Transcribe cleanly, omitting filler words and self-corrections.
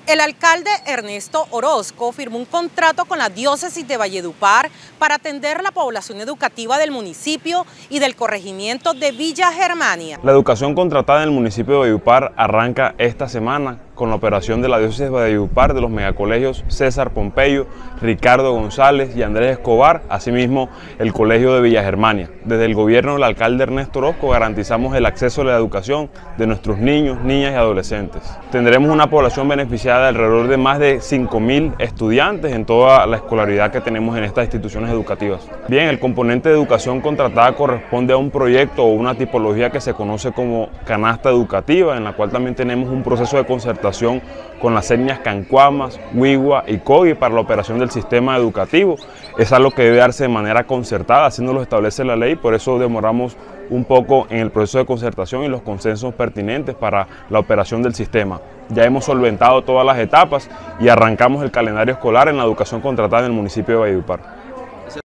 El alcalde Ernesto Orozco firmó un contrato con la diócesis de Valledupar para atender la población educativa del municipio y del corregimiento de Villa Germania. La educación contratada en el municipio de Valledupar arranca esta semana con la operación de la diócesis de Valledupar de los megacolegios César Pompeyo, Ricardo González y Andrés Escobar, asimismo el colegio de Villa Germania. Desde el gobierno del alcalde Ernesto Orozco garantizamos el acceso a la educación de nuestros niños, niñas y adolescentes. Tendremos una población beneficiada de alrededor de más de 5.000 estudiantes en toda la escolaridad que tenemos en estas instituciones educativas. Bien, el componente de educación contratada corresponde a un proyecto o una tipología que se conoce como canasta educativa, en la cual también tenemos un proceso de concertación con las etnias Cancuamas, Wigua y Cogi para la operación del sistema educativo. Es algo que debe darse de manera concertada, así nos lo establece la ley, por eso demoramos un poco en el proceso de concertación y los consensos pertinentes para la operación del sistema. Ya hemos solventado todas las etapas y arrancamos el calendario escolar en la educación contratada en el municipio de Valledupar.